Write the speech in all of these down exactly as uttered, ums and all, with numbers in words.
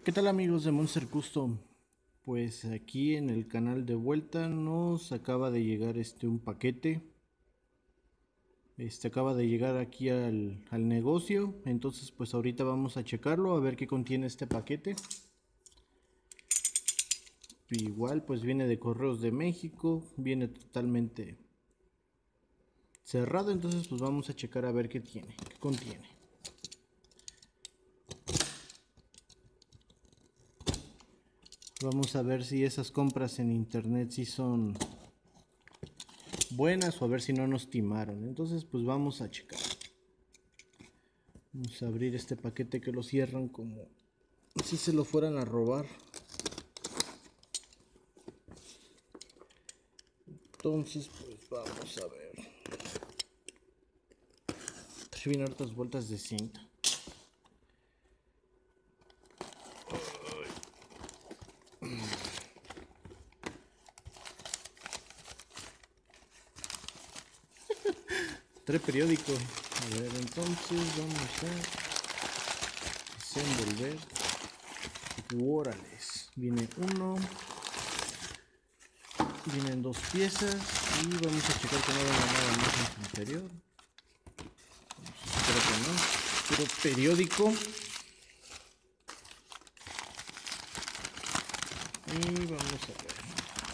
¿Qué tal amigos de Monster Custom? Pues aquí en el canal de vuelta nos acaba de llegar este un paquete. Este acaba de llegar aquí al, al negocio. Entonces pues ahorita vamos a checarlo a ver qué contiene este paquete. Igual pues viene de Correos de México. Viene totalmente cerrado. Entonces pues vamos a checar a ver qué tiene, qué contiene. Vamos a ver si esas compras en internet sí son buenas o a ver si no nos timaron. Entonces pues vamos a checar. Vamos a abrir este paquete que lo cierran como si se lo fueran a robar. Entonces pues vamos a ver. Si vienen hartas vueltas de cinta. Trae periódico. A ver, entonces vamos a desenvolver. Órales. Viene uno. Vienen dos piezas. Y vamos a checar que no venga nada más en su interior. Espero que no. Puro periódico. Y vamos a ver.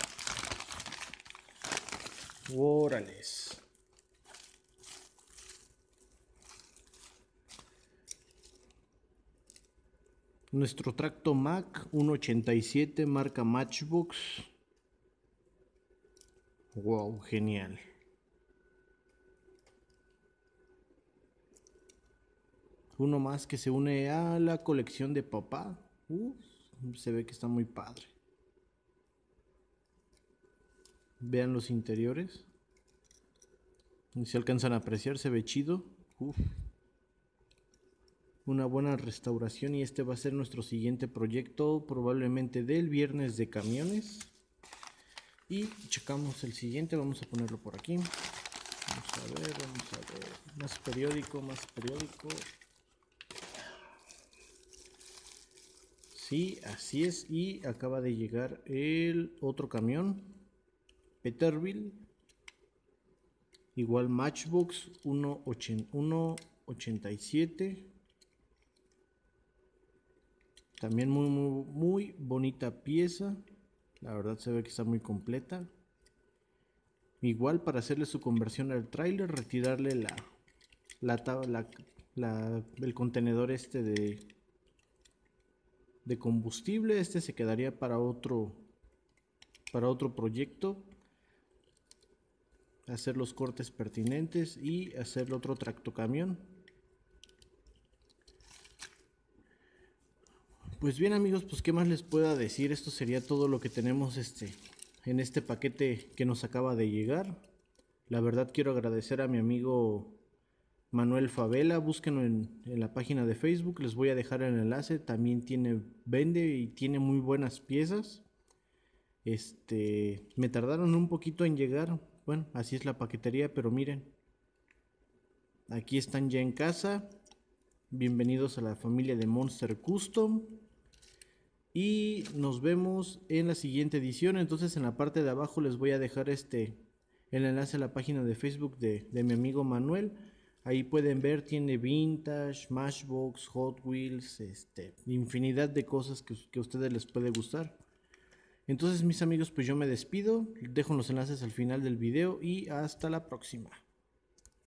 Órales. Nuestro tracto Mac uno ochenta y siete marca Matchbox. Wow, genial. Uno más que se une a la colección de papá. Uf, se ve que está muy padre. Vean los interiores. Si alcanzan a apreciar, se ve chido. Uf. Una buena restauración y este va a ser nuestro siguiente proyecto, probablemente del viernes de camiones. Y checamos el siguiente, vamos a ponerlo por aquí. Vamos a ver, vamos a ver. Más periódico, más periódico. Sí, así es. Y acaba de llegar el otro camión. Peterbilt. Igual Matchbox uno ochenta y siete. También muy, muy, muy bonita pieza. La verdad se ve que está muy completa. Igual para hacerle su conversión al tráiler, retirarle la, la, la, la, el contenedor este de, de combustible. Este se quedaría para otro, para otro proyecto. Hacer los cortes pertinentes y hacer otro tractocamión. Pues bien amigos, pues qué más les pueda decir. Esto sería todo lo que tenemos este en este paquete que nos acaba de llegar. La verdad quiero agradecer a mi amigo Manuel Favela. Búsquenlo en, en la página de Facebook, les voy a dejar el enlace. También tiene, vende y tiene muy buenas piezas. Este, me tardaron un poquito en llegar. Bueno, así es la paquetería, pero miren. Aquí están ya en casa. Bienvenidos a la familia de Monster Custom. Y nos vemos en la siguiente edición. Entonces en la parte de abajo les voy a dejar este el enlace a la página de Facebook de, de mi amigo Manuel. Ahí pueden ver, tiene vintage, Matchbox, Hot Wheels, este, infinidad de cosas que, que a ustedes les puede gustar. Entonces mis amigos, pues yo me despido, dejo los enlaces al final del video y hasta la próxima.